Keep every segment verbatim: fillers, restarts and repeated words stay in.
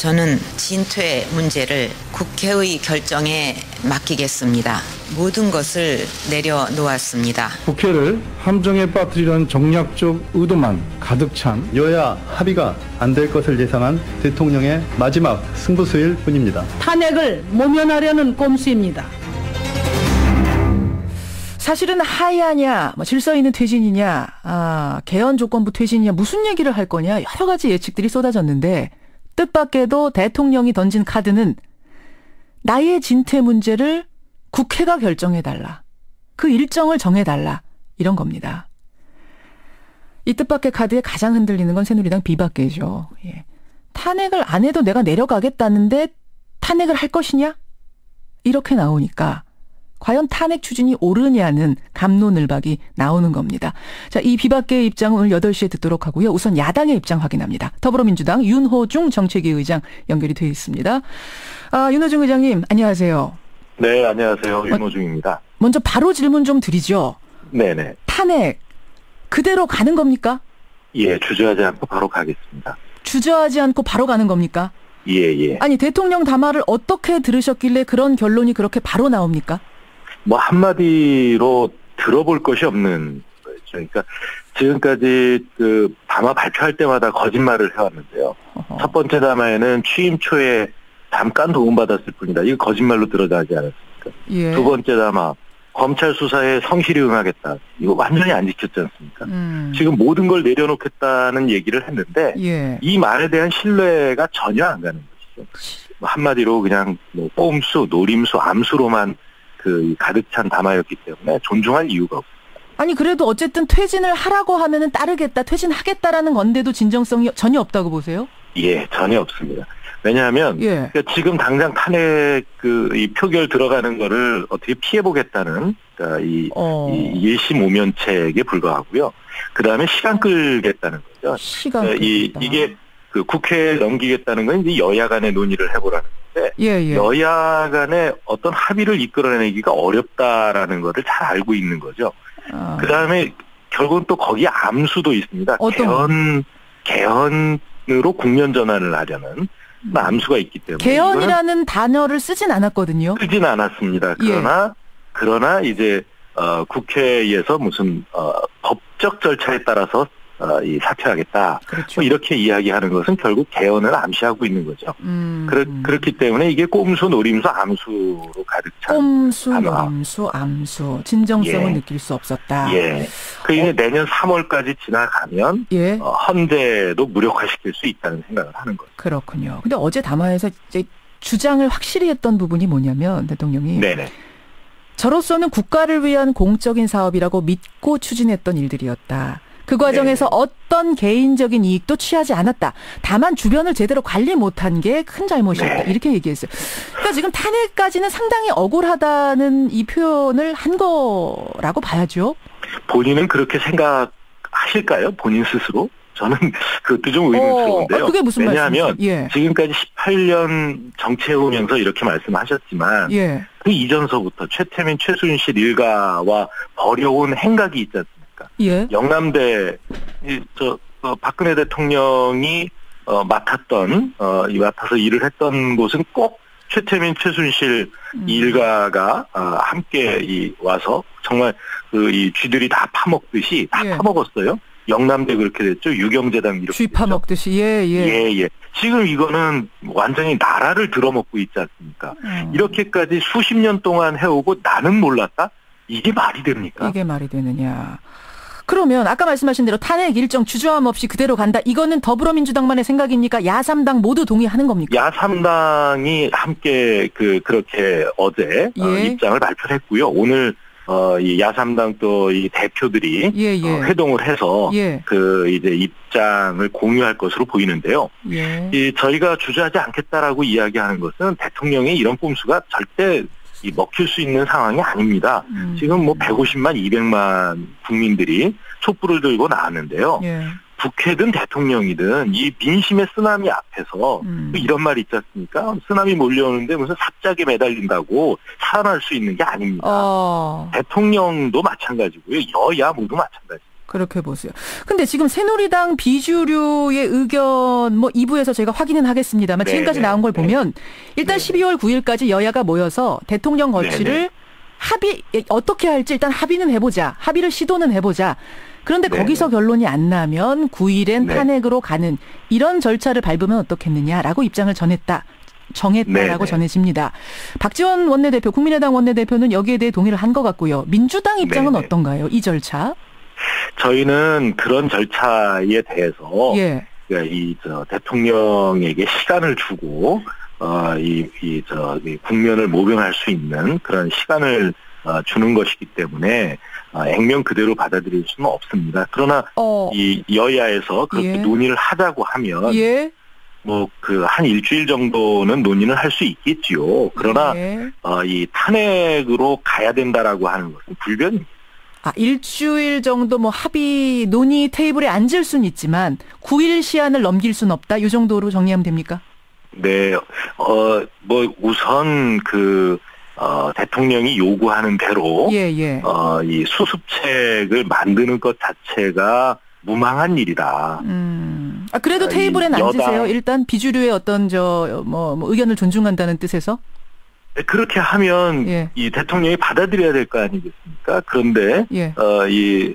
저는 진퇴 문제를 국회의 결정에 맡기겠습니다. 모든 것을 내려놓았습니다. 국회를 함정에 빠뜨리려는 정략적 의도만 가득 찬 여야 합의가 안 될 것을 예상한 대통령의 마지막 승부수일 뿐입니다. 탄핵을 모면하려는 꼼수입니다. 사실은 하야냐, 뭐 질서 있는 퇴진이냐, 아, 개헌 조건부 퇴진이냐, 무슨 얘기를 할 거냐, 여러 가지 예측들이 쏟아졌는데 뜻밖에도 대통령이 던진 카드는 나의 진퇴 문제를 국회가 결정해달라. 그 일정을 정해달라. 이런 겁니다. 이 뜻밖의 카드에 가장 흔들리는 건 새누리당 비박계죠. 예. 탄핵을 안 해도 내가 내려가겠다는데 탄핵을 할 것이냐? 이렇게 나오니까 과연 탄핵 추진이 옳으냐는 갑론을박이 나오는 겁니다. 자, 이 비박계의 입장은 오늘 여덟 시에 듣도록 하고요. 우선 야당의 입장 확인합니다. 더불어민주당 윤호중 정책위 의장 연결이 되어 있습니다. 아, 윤호중 의장님, 안녕하세요. 네, 안녕하세요. 윤호중입니다. 먼저 바로 질문 좀 드리죠. 네네. 탄핵 그대로 가는 겁니까? 예, 주저하지 않고 바로 가겠습니다. 주저하지 않고 바로 가는 겁니까? 예, 예. 아니, 대통령 담화를 어떻게 들으셨길래 그런 결론이 그렇게 바로 나옵니까? 뭐 한마디로 들어볼 것이 없는 거죠. 그러니까 지금까지 그 담화 발표할 때마다 거짓말을 해왔는데요. 어허. 첫 번째 담화에는 취임 초에 잠깐 도움받았을 뿐이다. 이거 거짓말로 드러나지 않았습니까? 예. 두 번째 담화, 검찰 수사에 성실히 응하겠다. 이거 완전히 안 지켰지 않습니까? 음. 지금 모든 걸 내려놓겠다는 얘기를 했는데 예. 이 말에 대한 신뢰가 전혀 안 가는 것이죠. 한마디로 그냥 뭐 꼼수, 노림수, 암수로만 그 가득 찬 담화였기 때문에 존중할 이유가 없습니다. 아니, 그래도 어쨌든 퇴진을 하라고 하면은 따르겠다, 퇴진하겠다라는 건데도 진정성이 전혀 없다고 보세요? 예, 전혀 없습니다. 왜냐하면 예. 그러니까 지금 당장 탄핵 그 이 표결 들어가는 거를 어떻게 피해 보겠다는 그러니까 이, 어. 이 예심 오면책에 불과하고요. 그 다음에 시간 끌겠다는 거죠. 시간 그러니까 이 이게 그 국회에 넘기겠다는 건 이제 여야 간의 논의를 해보라는 건데 예, 예. 여야 간의 어떤 합의를 이끌어내기가 어렵다라는 것을 잘 알고 있는 거죠. 아. 그 다음에 결국은 또 거기에 암수도 있습니다. 어떤 개헌 개헌으로 국면 전환을 하려는 암수가 있기 때문에 개헌이라는 단어를 쓰진 않았거든요. 쓰진 않았습니다. 그러나 예. 그러나 이제 어, 국회에서 무슨 어, 법적 절차에 따라서 어, 이 사퇴하겠다. 그렇죠. 뭐 이렇게 이야기하는 것은 결국 개헌을 암시하고 있는 거죠. 음. 그렇, 그렇기 때문에 이게 꼼수, 노림수, 암수로 가득 찬. 꼼수, 단어. 노림수, 암수. 진정성을 예. 느낄 수 없었다. 예. 그 이제 어. 내년 삼월까지 지나가면 예. 어, 헌재도 무력화시킬 수 있다는 생각을 하는 거죠. 그렇군요. 근데 어제 담화에서 이제 주장을 확실히 했던 부분이 뭐냐면 대통령이 네네. 저로서는 국가를 위한 공적인 사업이라고 믿고 추진했던 일들이었다. 그 과정에서 네. 어떤 개인적인 이익도 취하지 않았다. 다만 주변을 제대로 관리 못한 게 큰 잘못이었다. 네. 이렇게 얘기했어요. 그러니까 지금 탄핵까지는 상당히 억울하다는 이 표현을 한 거라고 봐야죠. 본인은 그렇게 생각하실까요? 본인 스스로? 저는 그것도 좀 의문스러운데요. 어, 그게 무슨 왜냐하면 말씀이세요? 예. 지금까지 십팔 년 정치해오면서 이렇게 말씀하셨지만 예. 그 이전서부터 최태민, 최순실 일가와 벌여온 행각이 있지 않습니까? 예. 영남대 이, 저 어, 박근혜 대통령이 어, 맡았던 어, 이 맡아서 일을 했던 곳은 꼭 최태민, 최순실 음. 일가가 어, 함께 이 와서 정말 그 이 쥐들이 다 파먹듯이 다 예. 파먹었어요. 영남대 그렇게 됐죠. 유경재당 이렇게 쥐 파먹듯이 예, 예. 예, 예. 지금 이거는 완전히 나라를 들어먹고 있지 않습니까? 음. 이렇게까지 수십 년 동안 해오고 나는 몰랐다? 이게 말이 됩니까? 이게 말이 되느냐. 그러면 아까 말씀하신 대로 탄핵 일정 주저함 없이 그대로 간다. 이거는 더불어민주당만의 생각입니까? 야삼당 모두 동의하는 겁니까? 야삼당이 함께 그 그렇게 어제 예. 어, 입장을 발표했고요. 오늘 어, 이 야삼당 또 이 대표들이 예, 예. 어, 회동을 해서 예. 그 이제 입장을 공유할 것으로 보이는데요. 예. 이 저희가 주저하지 않겠다라고 이야기하는 것은 대통령의 이런 꼼수가 절대 이 먹힐 수 있는 상황이 아닙니다. 음. 지금 뭐 백오십만, 이백만 국민들이 촛불을 들고 나왔는데요. 예. 국회든 대통령이든 이 민심의 쓰나미 앞에서 음. 이런 말이 있지 않습니까? 쓰나미 몰려오는데 무슨 삽작에 매달린다고 살아날 수 있는 게 아닙니다. 어. 대통령도 마찬가지고요. 여야 모두 마찬가지입니다. 그렇게 보세요. 근데 지금 새누리당 비주류의 의견 뭐 이 부에서 저희가 확인은 하겠습니다만 네, 지금까지 네, 나온 걸 네. 보면 일단 네, 십이월 구일까지 여야가 모여서 대통령 거취를 네, 네. 합의 어떻게 할지 일단 합의는 해보자. 합의를 시도는 해보자. 그런데 네, 거기서 네. 결론이 안 나면 구일엔 네. 탄핵으로 가는 이런 절차를 밟으면 어떻겠느냐라고 입장을 전했다. 정했다라고 네, 네. 전해집니다. 박지원 원내대표, 국민의당 원내대표는 여기에 대해 동의를 한 것 같고요. 민주당 입장은 네, 네. 어떤가요? 이 절차? 저희는 그런 절차에 대해서 예. 이 저 대통령에게 시간을 주고 어 이 이 저 국면을 모병할 수 있는 그런 시간을 어, 주는 것이기 때문에 어, 액면 그대로 받아들일 수는 없습니다. 그러나 어. 이 여야에서 그렇게 예. 논의를 하자고 하면 예. 뭐 그 한 일주일 정도는 논의는 할 수 있겠지요. 그러나 예. 어, 이 탄핵으로 가야 된다라고 하는 것은 불변입니다. 아, 일주일 정도 뭐 합의 논의 테이블에 앉을 수는 있지만 구일 시한을 넘길 수는 없다. 이 정도로 정리하면 됩니까? 네, 어, 뭐 우선 그 어, 대통령이 요구하는 대로 예, 예. 어, 이 수습책을 만드는 것 자체가 무망한 일이다. 음. 아, 그래도 이 테이블엔 여당- 앉으세요. 일단 비주류의 어떤 저 뭐 뭐 의견을 존중한다는 뜻에서. 그렇게 하면 예. 이 대통령이 받아들여야 될 거 아니겠습니까? 그런데 예. 어, 이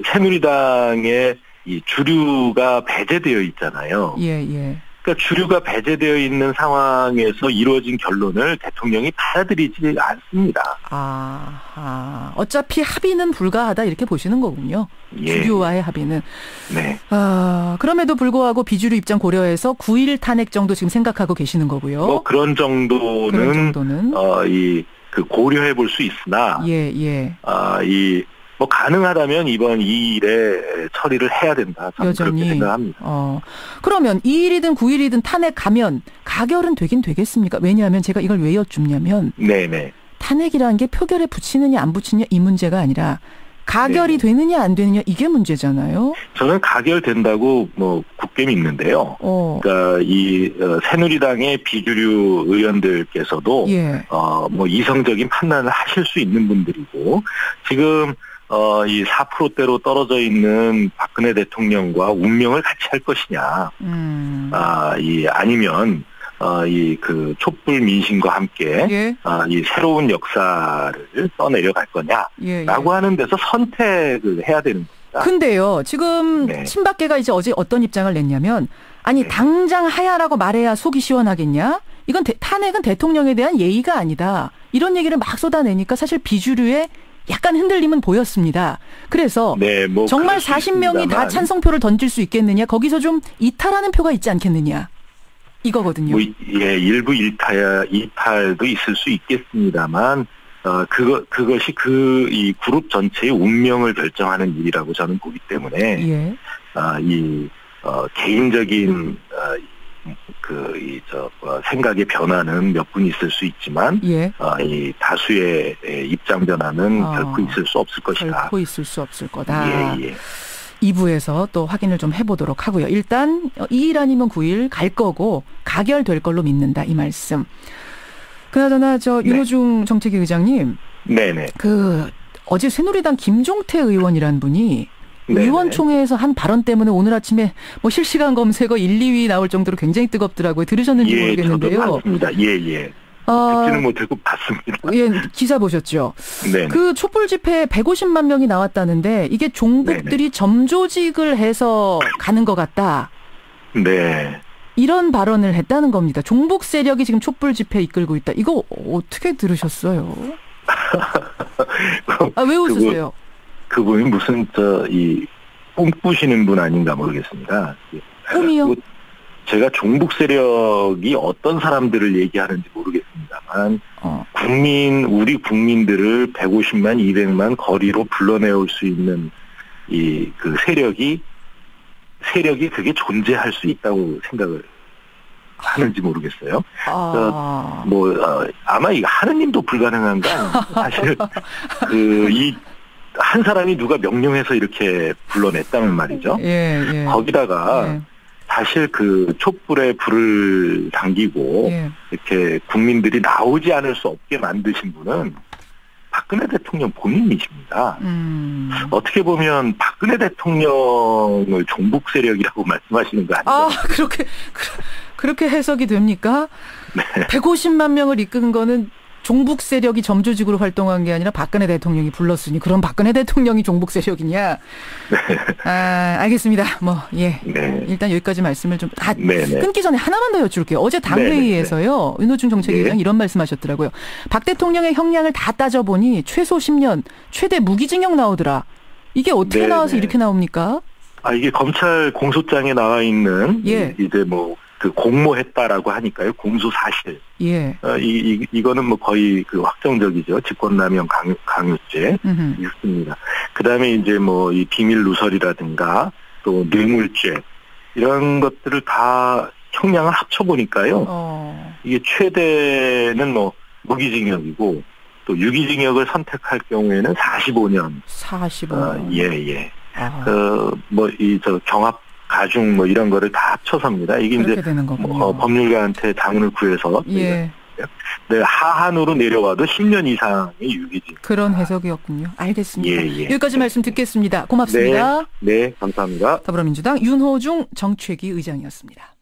새누리당의 이 주류가 배제되어 있잖아요. 예, 예. 그러니까 주류가 배제되어 있는 상황에서 이루어진 결론을 대통령이 받아들이지 않습니다. 아, 아, 어차피 합의는 불가하다 이렇게 보시는 거군요. 예. 주류와의 합의는. 네. 아, 그럼에도 불구하고 비주류 입장 고려해서 구일 탄핵 정도 지금 생각하고 계시는 거고요. 뭐 그런 정도는 그런 정도는. 어, 이 그 고려해 볼 수 있으나 예, 예. 아, 이 뭐 가능하다면 이번 이 일에 처리를 해야 된다. 저는 여전히. 그렇게 생각합니다. 어. 그러면 이일이든 구일이든 탄핵 가면 가결은 되긴 되겠습니까? 왜냐하면 제가 이걸 왜 여쭙냐면 네네. 탄핵이라는 게 표결에 붙이느냐 안 붙이느냐 이 문제가 아니라 가결이 네. 되느냐 안 되느냐 이게 문제잖아요. 저는 가결된다고 뭐 굳게 믿는데요. 어. 그러니까 이 어, 새누리당의 비주류 의원들께서도 예. 어, 뭐 이성적인 판단을 하실 수 있는 분들이고 지금 어, 이 사 퍼센트대로 떨어져 있는 박근혜 대통령과 운명을 같이 할 것이냐, 음. 아, 이 아니면 어, 이 그 촛불 민심과 함께 예. 아, 이 새로운 역사를 떠내려 갈 거냐라고 예. 예. 하는 데서 선택을 해야 되는 겁니다. 근데요, 지금 네. 친박계가 이제 어제 어떤 입장을 냈냐면, 아니, 네. 당장 하야라고 말해야 속이 시원하겠냐? 이건 대, 탄핵은 대통령에 대한 예의가 아니다. 이런 얘기를 막 쏟아내니까 사실 비주류의 약간 흔들림은 보였습니다. 그래서 네, 뭐 정말 그럴 수 사십 명이 다 있습니다만 찬성표를 던질 수 있겠느냐? 거기서 좀 이탈하는 표가 있지 않겠느냐? 이거거든요. 뭐, 예, 일부 일탈, 이탈도 있을 수 있겠습니다만, 어, 그거, 그것이 그, 이 그룹 전체의 운명을 결정하는 일이라고 저는 보기 때문에, 예. 아, 이, 어, 개인적인, 어, 그, 이, 저, 어, 생각의 변화는 몇 분 있을 수 있지만, 예. 어, 이 다수의 에, 입장 변화는 어, 결코 있을 수 없을 것이다. 결코 있을 수 없을 거다. 예, 예. 이 부에서 또 확인을 좀 해보도록 하고요. 일단 이 일 아니면 구 일 갈 거고 가결될 걸로 믿는다 이 말씀. 그나저나 저 네. 윤호중 정책위 의장님, 네네. 그 어제 새누리당 김종태 의원이란 분이 네네. 의원총회에서 한 발언 때문에 오늘 아침에 뭐 실시간 검색어 일, 이 위 나올 정도로 굉장히 뜨겁더라고요. 들으셨는지 예, 모르겠는데요. 저도 봤습니다. 예, 예. 어, 듣지는 못하고 봤습니다. 예, 기사 보셨죠? 네. 그 촛불 집회에 백오십만 명이 나왔다는데 이게 종북들이 점조직을 해서 가는 것 같다. 네. 이런 발언을 했다는 겁니다. 종북 세력이 지금 촛불 집회 이끌고 있다. 이거 어떻게 들으셨어요? 아, 왜 웃으세요? 그분이 무슨 저 이 꿈꾸시는 분 아닌가 모르겠습니다. 꿈이요? 뭐 제가 종북 세력이 어떤 사람들을 얘기하는지 모르겠습니다만 어. 국민 우리 국민들을 백오십만, 이백만 거리로 불러내올 수 있는 이 그 세력이 세력이 그게 존재할 수 있다고 생각을 하는지 모르겠어요. 아. 뭐 어, 아마 이거 하느님도 불가능한가 사실 그 이 한 사람이 누가 명령해서 이렇게 불러냈다는 말이죠. 예, 예. 거기다가 예. 사실 그 촛불에 불을 당기고 예. 이렇게 국민들이 나오지 않을 수 없게 만드신 분은 박근혜 대통령 본인이십니다. 음. 어떻게 보면 박근혜 대통령을 종북 세력이라고 말씀하시는 거 아니에요? 아, 그렇게, 그렇게 해석이 됩니까? 네. 백오십만 명을 이끈 거는 종북 세력이 점조직으로 활동한 게 아니라 박근혜 대통령이 불렀으니 그럼 박근혜 대통령이 종북 세력이냐? 네. 아, 알겠습니다. 뭐, 예. 네. 일단 여기까지 말씀을 좀, 아, 네, 네. 끊기 전에 하나만 더 여쭐게요. 어제 당회의에서요, 윤호중 정책위원장 네. 이런 말씀 하셨더라고요. 박 대통령의 형량을 다 따져보니 최소 십 년, 최대 무기징역 나오더라. 이게 어떻게 네, 나와서 네. 이렇게 나옵니까? 아, 이게 검찰 공소장에 나와 있는 예. 이제 뭐 그 공모했다라고 하니까요. 공소 사실. 예. 어, 이, 이 이거는 뭐 거의 그 확정적이죠. 직권남용 강요, 강요죄 음흠. 있습니다. 그다음에 이제 뭐 이 비밀 누설이라든가 또 뇌물죄 이런 것들을 다 형량을 합쳐 보니까요. 어. 이게 최대는 뭐 무기징역이고 또 유기징역을 선택할 경우에는 사십오 년. 사십오. 어, 예, 예. 아, 그, 뭐, 이, 저, 경합, 가중, 뭐, 이런 거를 다 합쳐서입니다. 이게 그렇게 이제, 되는 거군요. 뭐, 어, 법률가한테 자문을 구해서. 예. 네, 하한으로 내려와도 십 년 이상의 유기징. 그런 해석이었군요. 알겠습니다. 예, 예. 여기까지 말씀 듣겠습니다. 고맙습니다. 네, 네, 감사합니다. 더불어민주당 윤호중 정책위 의장이었습니다.